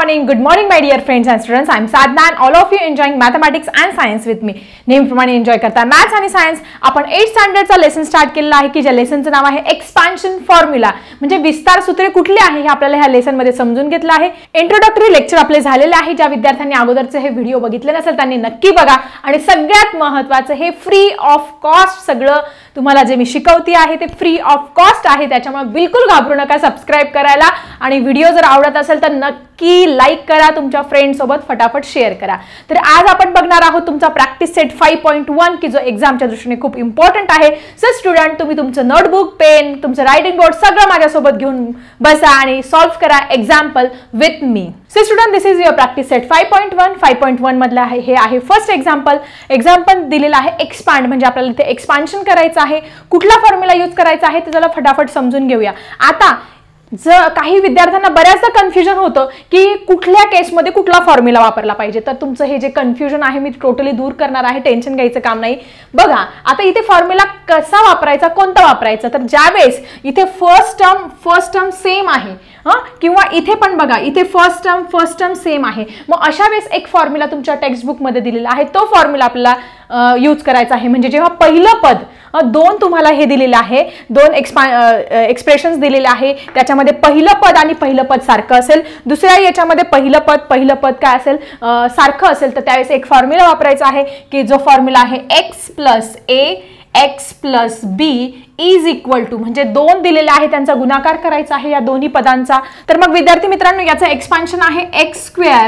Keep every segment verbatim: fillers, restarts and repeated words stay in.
morning, good morning my dear friends and students. I am Sadhna and all of you enjoying mathematics and science with me. नेहमीप्रमाणे enjoy करता maths आणि science. आपण eight स्टँडर्डचा lesson start केलेला आहे की ज्या लेसनचं नाव आहे एक्सपान्शन फॉर्म्युला, म्हणजे विस्तार सूत्रे कुठली आहे हे आपल्याला ह्या लेसन मध्ये समजून घेतलं आहे. इंट्रोडक्टरी लेक्चर आपले झालेले आहे. ज्या विद्यार्थ्यांनी अगोदरचे हे व्हिडिओ बघितले नसेल त्यांनी नक्की बघा. आणि सगळ्यात महत्त्वाचं हे फ्री ऑफ कॉस्ट सगळं तुम्हाला जे मी शिकवते आहे ते फ्री ऑफ कॉस्ट आहे. त्याच्यामुळे बिलकुल घाबरू नका सबस्क्राइब करायला. आणि व्हिडिओ जर आवडत असेल तर नक्की लाईक करा, तुमच्या फ्रेंड सोबत फटाफट शेअर करा. तर आज आपण बघणार आहोत तुमचा practice set five point one की जो एक्झामच्या दृष्टीने खूप इम्पॉर्टंट आहे. सो स्टुडंट, तुम्ही तुमचं नोटबुक, पेन, तुमचं रायटिंग बोर्ड सगळं माझ्यासोबत घेऊन बसा आणि सॉल्व्ह करा example with me. So student, this is your practice set five point one. Five point one मधलं आहे हे आहे फर्स्ट एक्झाम्पल. एक्झाम्पल दिलेलं आहे एक्सपांड, म्हणजे आपल्याला इथे एक्सपान्शन करायचं आहे. कुठला फॉर्म्युला यूज करायचा आहे ते त्याला फटाफट समजून घेऊया. आता जर काही विद्यार्थ्यांना बऱ्याचदा कन्फ्युजन होतं की कुठल्या केसमध्ये कुठला फॉर्म्युला वापरला पाहिजे, तर तुमचं हे जे कन्फ्युजन आहे मी टोटली दूर करणार आहे. टेन्शन घ्यायचं काम नाही. बघा आता इथे फॉर्म्युला कसा वापरायचा, कोणता वापरायचा, तर ज्यावेळेस इथे first term first term same आहे हां, किंवा इथे पण बघा इथे first term first term same आहे, मग अशा वेळेस एक फॉर्म्युला तुमच्या टेक्स्टबुकमध्ये दिलेला आहे तो फॉर्म्युला आपल्याला यूज करायचा आहे. म्हणजे जेव्हा पहिलं पद दोन तुम्हाला हे दिलेलं आहे, दोन एक्सपा एक्सप्रेशन्स दिलेले आहे, त्याच्यामध्ये पहिलं पद आणि पहिलं पद सारखं असेल, दुसऱ्या याच्यामध्ये पहिलं पद पहिलं पद काय असेल सारखं असेल, तर त्यावेळेस एक फॉर्म्युला वापरायचा आहे की जो फॉर्म्युला आहे x plus a x plus b is equal to, म्हणजे दोन दिलेले आहे त्यांचा गुणाकार करायचा आहे या दोन्ही पदांचा. तर मग विद्यार्थी मित्रांनो, याचं एक्सपान्शन आहे x square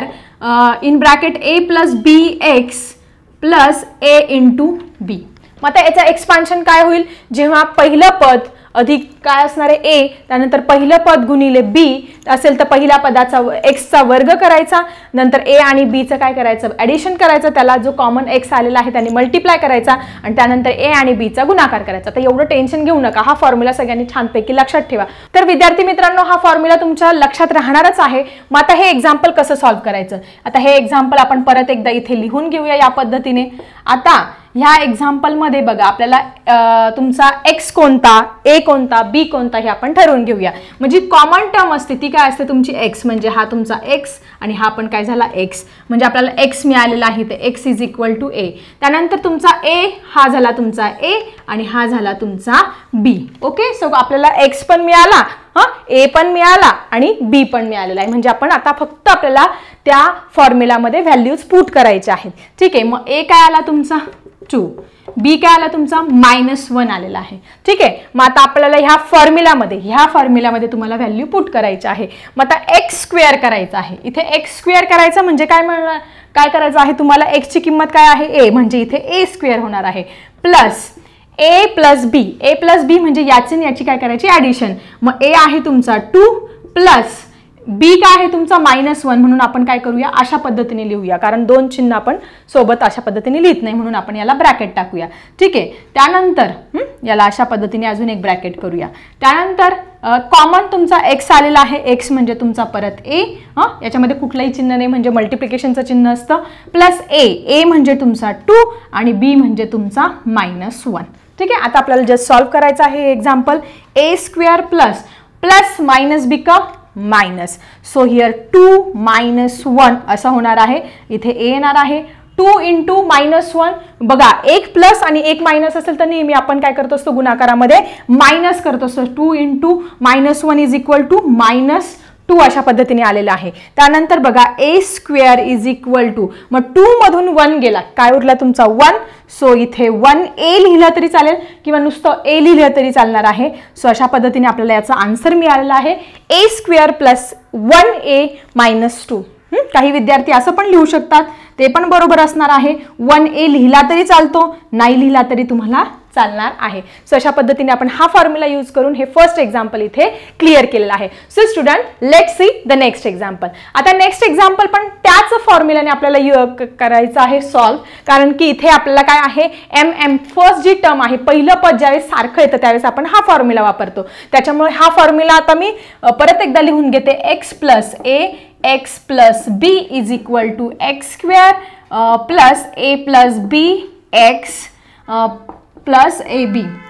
in bracket a plus b x plus a into b. मग आता याचं एक्सपान्शन काय होईल, जेव्हा पहिलं पद अधिक काय असणार आहे ए, त्यानंतर पहिलं पद गुणिले बी असेल तर पहिल्या पदाचा एक्सचा वर्ग करायचा, नंतर ए आणि बीचं काय करायचं ॲडिशन करायचं, त्याला जो कॉमन एक्स आलेला आहे त्याने मल्टिप्लाय करायचा आणि त्यानंतर ए आणि बीचा गुणाकार करायचा. तर एवढं टेन्शन घेऊ नका, हा फॉर्म्युला सगळ्यांनी छानपैकी लक्षात ठेवा. तर विद्यार्थी मित्रांनो, हा फॉर्म्युला तुमच्या लक्षात राहणारच आहे. मग आता हे एक्झाम्पल कसं सॉल्व्ह करायचं, आता हे एक्झाम्पल आपण परत एकदा इथे लिहून घेऊया या पद्धतीने. आता ह्या एक्झाम्पलमध्ये बघा आपल्याला तुमचा एक्स कोणता, ए कोणता, बी कोणता हे आपण ठरवून घेऊया. म्हणजे कॉमन टर्म असते ती काय असते तुमची एक्स, म्हणजे हा तुमचा एक्स आणि हा पण काय झाला एक्स, म्हणजे आपल्याला एक्स मिळालेला आहे ते x is equal to a. त्यानंतर तुमचा ए हा झाला तुमचा ए आणि हा झाला तुमचा बी. ओके, सो आपल्याला एक्स पण मिळाला, हा ए पण मिळाला आणि बी पण मिळालेला आहे. म्हणजे आपण आता फक्त आपल्याला त्या फॉर्म्युलामध्ये व्हॅल्यूज पुट करायचे आहेत. ठीक आहे, मग ए काय आला तुमचा टू, बी काय आला तुमचा मायनस वन आलेला आहे. ठीक आहे, मग आता आपल्याला ह्या फॉर्म्युलामध्ये ह्या फॉर्म्युलामध्ये तुम्हाला व्हॅल्यू पुट करायची आहे. मग आता एक्स स्क्वेअर करायचा आहे. इथे एक्स स्क्वेअर करायचं म्हणजे काय म्हणणार, काय करायचं आहे तुम्हाला, एक्सची किंमत काय आहे ए, म्हणजे इथे ए स्क्वेअर होणार आहे plus a plus b. A plus b म्हणजे याची याची काय करायची ॲडिशन. मग ए आहे तुमचा टू प्लस बी काय आहे तुमचा मायनस वन, म्हणून आपण काय करूया अशा पद्धतीने लिहूया, कारण दोन चिन्ह आपण सोबत अशा पद्धतीने लिहित नाही म्हणून आपण याला ब्रॅकेट टाकूया. ठीक आहे, त्यानंतर याला अशा पद्धतीने अजून एक ब्रॅकेट करूया. त्यानंतर कॉमन तुमचा एक्स आलेला आहे, एक्स म्हणजे तुमचा परत ए, हां याच्यामध्ये कुठलंही चिन्ह नाही म्हणजे मल्टिप्लिकेशनचं चिन्ह असतं, प्लस ए, ए म्हणजे तुमचा टू आणि बी म्हणजे तुमचा मायनस वन. ठीक आहे, आता आपल्याला जस्ट सॉल्व्ह करायचं आहे example. A square plus plus minus become minus, so here two minus one असं होणार आहे. इथे ए येणार आहे टू इंटू मायनस वन. बघा एक प्लस आणि एक मायनस असेल तर नेहमी आपण काय करतो असतो गुणाकारामध्ये मायनस करतो असतो. Two into minus one is equal to minus two अशा पद्धतीने आलेला आहे. त्यानंतर बघा a square is equal to, मग टू मधून वन गेला काय उरला तुमचा वन, सो इथे वन ए लिहिलं तरी चालेल किंवा नुसतं ए लिहिलं तरी चालणार आहे. सो अशा पद्धतीने आपल्याला याचा आन्सर मिळालेला आहे a square plus one a minus two. काही विद्यार्थी असं पण लिहू शकतात, ते पण बरोबर असणार आहे. वन ए लिहिला तरी चालतो, नाही लिहिला तरी तुम्हाला चालणार आहे. सो अशा पद्धतीने आपण हा फॉर्म्युला यूज करून हे फर्स्ट एक्झाम्पल इथे क्लिअर केलेलं आहे. So student, let see the next example. आता नेक्स्ट एक्झाम्पल पण त्याच फॉर्म्युलाने आपल्याला करायचं आहे सॉल्व्ह, कारण की इथे आपल्याला काय आहे एम एम फर्स्ट जी टर्म आहे पहिलं पद ज्यावेळेस सारखं येतं त्यावेळेस आपण हा फॉर्म्युला वापरतो. त्याच्यामुळे हा फॉर्म्युला आता मी परत एकदा लिहून घेते. X plus a x plus b is equal to x square plus a plus b x plus a b.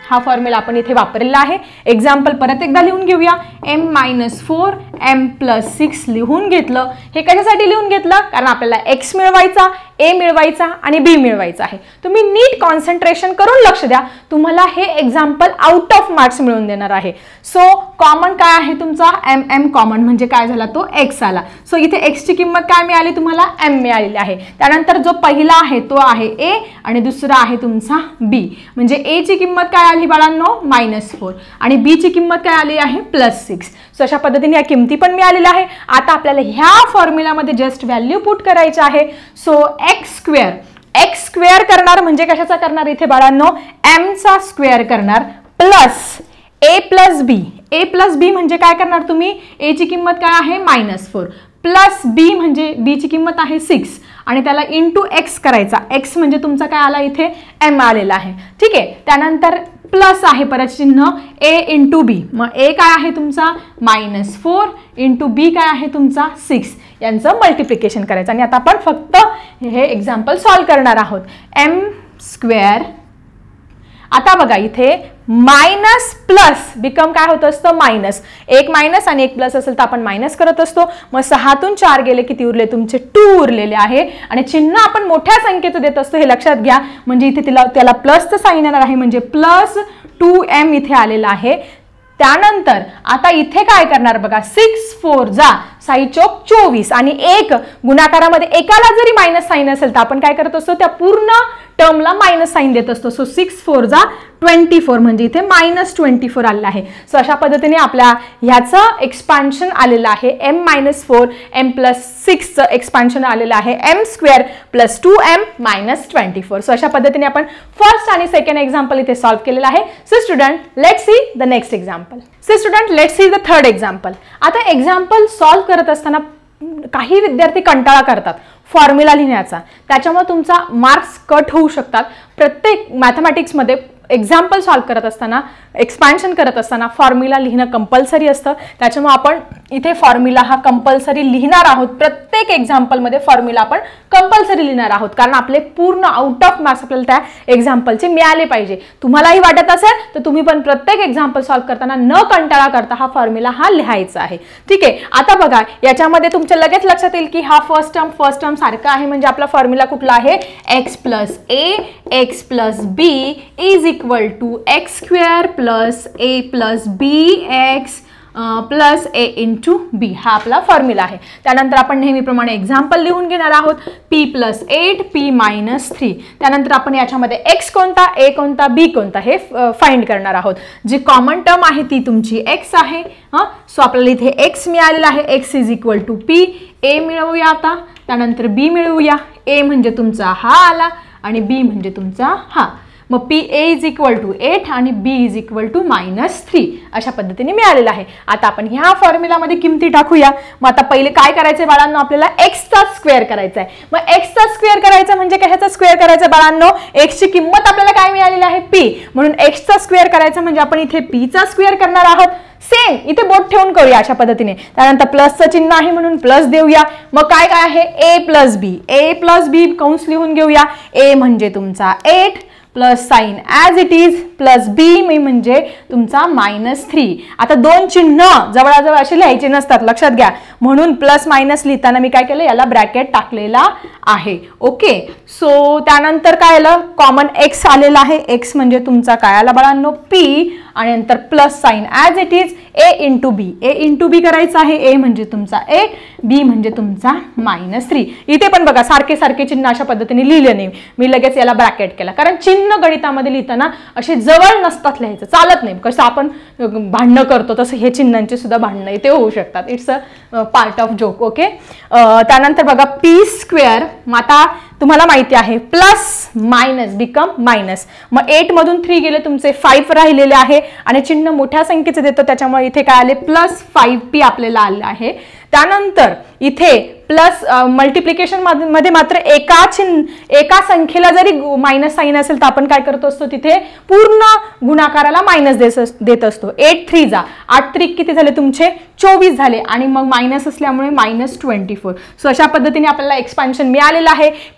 हा फॉर्म्युला आपण इथे वापरलेला आहे. एक्झाम्पल परत एकदा लिहून घेऊया. M minus four m plus six लिहून घेतलं. हे कशासाठी लिहून घेतलं? कारण आपल्याला एक्स मिळवायचा, ए मिळवायचा आणि बी मिळवायचा आहे. तुम्ही नीट कॉन्सन्ट्रेशन करून लक्ष द्या, तुम्हाला हे एक्झाम्पल आउट ऑफ मार्क्स मिळवून देणार आहे. सो कॉमन काय आहे तुमचा? एम एम कॉमन म्हणजे काय झाला? तो एक्स आला. सो इथे एक्स ची किंमत काय मिळाली तुम्हाला? एम मिळालेली आहे. त्यानंतर जो पहिला आहे तो आहे ए आणि दुसरा आहे तुमचा बी. म्हणजे ए ची किंमत काय आली बाळांनो? मायनस फोर आणि बी ची किंमत काय आली आहे? Plus six. सो अशा पद्धतीने या किमती पण मिळालेल्या आहे. आता आपल्याला ह्या फॉर्म्युलामध्ये जस्ट व्हॅल्यू पुट करायची आहे. So x square x square करणार म्हणजे कशाचा करणार इथे बाळांनो? एम चा स्क्वेअर करणार plus a plus b. A plus b म्हणजे काय करणार तुम्ही? ए ची किंमत काय आहे? मायनस फोर प्लस बी म्हणजे बी ची किंमत आहे सिक्स आणि त्याला इंटू एक्स करायचा. एक्स म्हणजे तुमचा काय आला इथे? एम आलेला आहे. ठीक आहे. त्यानंतर प्लस आहे परत चिन्ह ए इंटू बी. मग ए काय आहे तुमचा? मायनस फोर इंटू बी काय आहे तुमचा? सिक्स. यांचं मल्टिप्लिकेशन करायचं आणि आता आपण फक्त हे एक्झाम्पल सॉल्व्ह करणार आहोत. एम स्क्वेअर आता बघा इथे मायनस प्लस बिकम काय होत असतं? मायनस. एक मायनस आणि एक प्लस असेल तर आपण मायनस करत असतो. मग सहातून चार गेले किती उरले तुमचे? टू उरलेले आहे आणि चिन्ह आपण मोठ्या संख्येचं देत असतो हे लक्षात घ्या. म्हणजे इथे तिला त्याला प्लसचं साइन येणार आहे म्हणजे प्लस टू एम इथे आलेला आहे. त्यानंतर आता इथे काय करणार बघा? सिक्स फोर जा साई चौक चोवीस आणि एक गुणाकारामध्ये एकाला जरी मायनस साइन असेल तर आपण काय करत असतो? त्या पूर्ण टर्मला मायनस साइन देत असतो. सो सिक्स फोर जा ट्वेंटी फोर म्हणजे इथे मायनस ट्वेंटी फोर आलेला आहे. सो अशा पद्धतीने आपल्या ह्याचं एक्सपान्शन आलेलं आहे. M minus four m plus सिक्सचं एक्सपान्शन आलेलं आहे. M square plus two m minus twenty four. So अशा पद्धतीने आपण फर्स्ट आणि सेकंड एक्झाम्पल इथे सॉल्व्ह केलेलं आहे. So student let's see the next example. So student let's see the third example. आता एक्झाम्पल सॉल्व्ह करत असताना काही विद्यार्थी कंटाळा करतात फॉर्म्युला लिहिण्याचा, त्याच्यामुळे तुमचा मार्क्स कट होऊ शकतात. प्रत्येक मॅथमॅटिक्समध्ये एक्झाम्पल सॉल्व्ह करत असताना, एक्सपान्शन करत असताना फॉर्म्युला लिहिणं कंपल्सरी असतं. त्याच्यामुळे आपण इथे फॉर्म्युला हा कंपल्सरी लिहिणार आहोत. प्रत्येक एक्झाम्पलमध्ये फॉर्म्युला आपण कंपल्सरी लिहिणार आहोत कारण आपले पूर्ण आउट ऑफ मार्क्स आपल्याला त्या एक्झाम्पलचे मिळाले पाहिजे. तुम्हालाही वाटत असेल तर तुम्ही पण प्रत्येक एक्झाम्पल सॉल्व्ह करताना न कंटाळा करता हा फॉर्म्युला हा लिहायचा आहे. ठीक आहे. आता बघा याच्यामध्ये तुमच्या लगेच लक्षात येईल की हा फर्स्ट टर्म फर्स्ट टर्म सारखा आहे म्हणजे आपला फॉर्म्युला कुठला आहे? X plus a x plus b is equal to x square plus a plus b x plus a into b हा आपला फॉर्म्युला आहे. त्यानंतर आपण नेहमीप्रमाणे एक्झाम्पल लिहून घेणार आहोत. P plus eight p minus three. त्यानंतर आपण याच्यामध्ये एक्स कोणता, ए कोणता, बी कोणता हे फाइंड करणार आहोत. जी कॉमन टर्म आहे ती तुमची एक्स आहे. हां सो आपल्याला इथे एक्स मिळालेला आहे. X is equal to p. A मिळवूया आता. त्यानंतर बी मिळवूया. ए म्हणजे तुमचा हा आला आणि बी म्हणजे तुमचा हा. मग p a is equal to eight आणि b is equal to minus three अशा पद्धतीने मिळालेलं आहे. आता आपण ह्या फॉर्म्युलामध्ये किमती टाकूया. मग आता पहिले काय करायचंय बाळांनो? आपल्याला एक्सचा स्क्वेअर करायचा आहे. मग एक्सचा स्क्वेअर करायचा म्हणजे कशाचा स्क्वेअर करायचा बाळांनो? एक्सची किंमत आपल्याला काय मिळालेली आहे? पी. म्हणून एक्सचा स्क्वेअर करायचा म्हणजे आपण इथे पीचा स्क्वेअर करणार आहोत. सेम इथे बोट ठेवून करूया अशा पद्धतीने. त्यानंतर प्लसचं चिन्ह आहे म्हणून प्लस देऊया. मग काय काय आहे? ए प्लस बी. ए प्लस बी कंस लिहून घेऊया. ए म्हणजे तुमचा eight plus sign as it is plus b मी म्हणजे तुमचा मायनस थ्री. आता दोन चिन्ह जवळजवळ असे लिहायचे नसतात लक्षात घ्या. म्हणून प्लस मायनस लिहिताना मी काय केलं? याला ब्रॅकेट टाकलेला आहे. ओके. सो त्यानंतर काय आलं? कॉमन एक्स आलेला आहे. एक्स म्हणजे तुमचा काय आला बाळांनो? पी आणि नंतर plus sign as it is a into b. A into b करायचं आहे. ए म्हणजे तुमचा ए, बी म्हणजे तुमचा मायनस थ्री. इथे पण बघा सारखे सारखे चिन्ह अशा पद्धतीने लिहिले नाही. मी लगेच याला ब्रॅकेट केला कारण चिन्ह गणितामध्ये लिहिताना असे जवळ नसतात लिहायचं, चालत नाही. कसं आपण भांडणं करतो तसं हे चिन्हांचे सुद्धा भांडणं इथे होऊ शकतात. It's a part of joke. Okay. त्यानंतर बघा पी स्क्वेअर. मग आता तुम्हाला माहिती आहे प्लस मायनस बिकम मायनस. मग एट मधून थ्री गेले तुमचे फाईव्ह राहिलेले आहे आणि चिन्ह मोठ्या संख्येचे देतो त्याच्यामुळे इथे काय आले? प्लस फाईव्ह पी आपल्याला आले आहे. त्यानंतर इथे प्लस मल्टिप्लिकेशन मध्ये मात्र एका चिन्ह एका संख्येला जरी मायनस साइन असेल तर आपण काय करत असतो? तिथे पूर्ण गुणाकाराला मायनस देत असतो. एट थ्री जा आठ त्रिक किती झाले तुमचे? चोवीस झाले आणि मग मायनस असल्यामुळे मायनस ट्वेंटी फोर. सो अशा पद्धतीने आपल्याला एक्सपान्शन मिळालेलं आहे.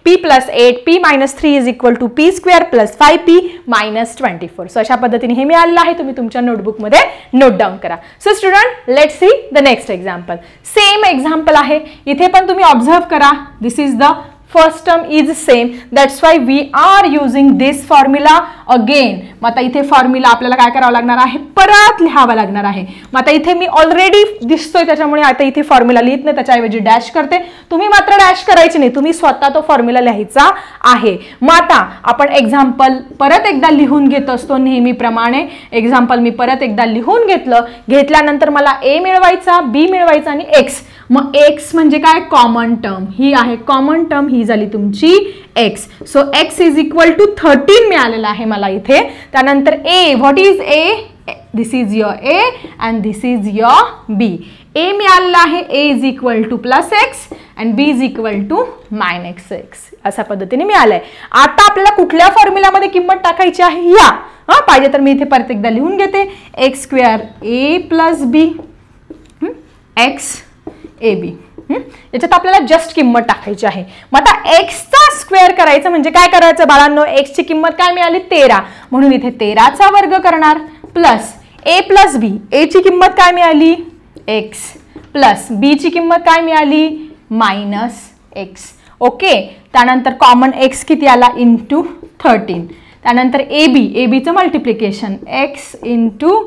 p plus eight, p minus three is equal to p square plus five p minus twenty four. So अशा पद्धतीने हे मिळालेलं आहे. तुम्ही तुमच्या नोटबुकमध्ये नोट डाऊन करा. So student, let's see the next example. Same example आहे. इथे पण तुम्ही ऑब्झर्व करा. This is the first term is same, that's why we are using this formula again. मग आता इथे फॉर्म्युला आपल्याला काय करावं लागणार आहे, परत लिहावा लागणार आहे. मग आता इथे मी ऑलरेडी दिसतोय त्याच्यामुळे आता इथे फॉर्म्युला लिहित नाही, त्याच्याऐवजी डॅश करते. तुम्ही मात्र डॅश करायची नाही, तुम्ही स्वतः तो फॉर्म्युला लिहायचा आहे. मग आता आपण एक्झाम्पल परत एकदा लिहून घेत असतो नेहमीप्रमाणे. एक्झाम्पल मी परत एकदा लिहून घेतलं. घेतल्यानंतर मला ए मिळवायचा, बी मिळवायचा आणि एक्स. मग एक्स म्हणजे काय, कॉमन टर्म. ही आहे कॉमन टर्म, ही झाली तुमची x. So x is equal to thirteen मिळालेला आहे मला इथे. त्यानंतर a, what is a, this is your a and this is your b. A मिळालेला आहे, a is equal to plus x and b is equal to minus x. अशा पद्धतीने मिळालंय. आता आपल्याला कुठल्या फॉर्म्युलामध्ये किंमत टाकायची आहे या, हा पाहिजे तर मी इथे परत एकदा लिहून घेते. X square a plus b x a b. याच्यात आपल्याला जस्ट किंमत टाकायची आहे. मग आता एक्सचा स्क्वेअर करायचं म्हणजे काय करायचं बाळांनो, एक्सची किंमत काय मिळाली, तेरा. म्हणून इथे तेराचा वर्ग करणार प्लस ए प्लस बी. ए ची किंमत काय मिळाली, एक्स, प्लस बी ची किंमत काय मिळाली, मायनस एक्स. ओके. त्यानंतर कॉमन एक्स किती आला, इंटू थर्टीन. त्यानंतर ए बी, ए बीचं multiplication x into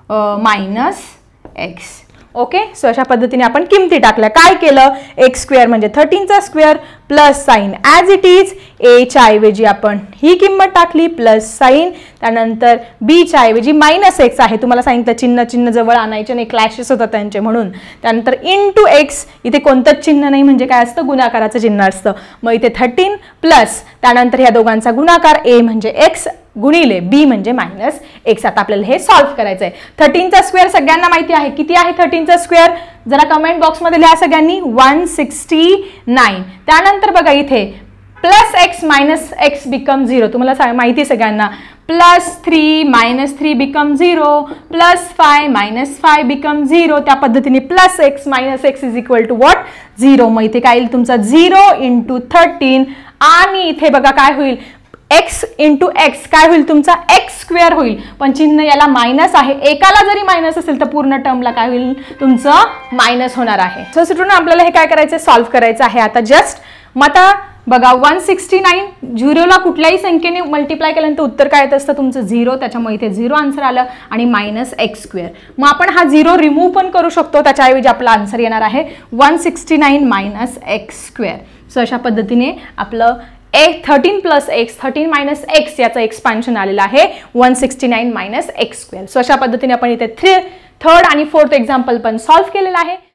minus x. Okay. So अशा पद्धतीने आपण किमती टाकल्या. काय केलं, एक्स स्क्वेअर म्हणजे थर्टीनचा square plus sign as it is. एच्या ऐवजी आपण ही किंमत टाकली प्लस साईन. त्यानंतर बीच्या ऐवजी मायनस एक्स आहे. तुम्हाला सांगितलं चिन्ह चिन्ह जवळ आणायचे नाही, क्लॅशेस होतात त्यांचे म्हणून. त्यानंतर इन टू एक्स, इथे कोणतंच चिन्ह नाही म्हणजे काय असतं, गुणाकाराचं चिन्ह असतं. मग इथे थर्टीन प्लस त्यानंतर ह्या दोघांचा गुणाकार, ए म्हणजे एक्स गुणिले बी म्हणजे मायनस एक्स. आता आपल्याला हे सॉल्व्ह करायचं आहे. थर्टीनचा स्क्वेअर सगळ्यांना माहिती आहे. किती आहे थर्टीनचा स्क्वेअर, जरा कमेंट बॉक्समध्ये लिहा सगळ्यांनी. One sixty nine. त्यानंतर बघा इथे plus x minus x become zero. तुम्हाला माहिती सगळ्यांना. Plus three minus three become zero, plus five minus five become zero. त्या पद्धतीने plus x minus x is equal to what, zero. मग इथे काय येईल तुमचा झिरो इंटू थर्टीन. आणि इथे बघा काय होईल, एक्स इंटू एक्स काय होईल तुमचा, एक्स स्क्वेअर होईल. पण चिन्ह याला मायनस आहे. एकाला जरी मायनस असेल तर पूर्ण टर्मला काय होईल तुमचं, मायनस होणार आहे. सो स्टुडंट, आपल्याला हे काय करायचं, सॉल्व्ह करायचं आहे आता जस्ट. मग आता बघा वन सिक्स्टी नाईन झिरोला कुठल्याही संख्येने मल्टिप्लाय केल्यानंतर उत्तर काय येत असतं तुमचं, झिरो. त्याच्यामुळे इथे झिरो आन्सर आलं आणि मायनस एक्स स्क्वेअर. मग आपण हा झिरो रिमूव्ह पण करू शकतो. त्याच्याऐवजी आपला आन्सर येणार आहे one sixty nine minus x square. So अशा पद्धतीने आपलं एक thirteen plus x, thirteen minus x याचं एक्सपान्शन आलेलं आहे one sixty nine minus x square. So अशा पद्धतीने आपण इथे थ्री थर्ड आणि फोर्थ एक्झाम्पल पण सॉल्व्ह केलेलं आहे.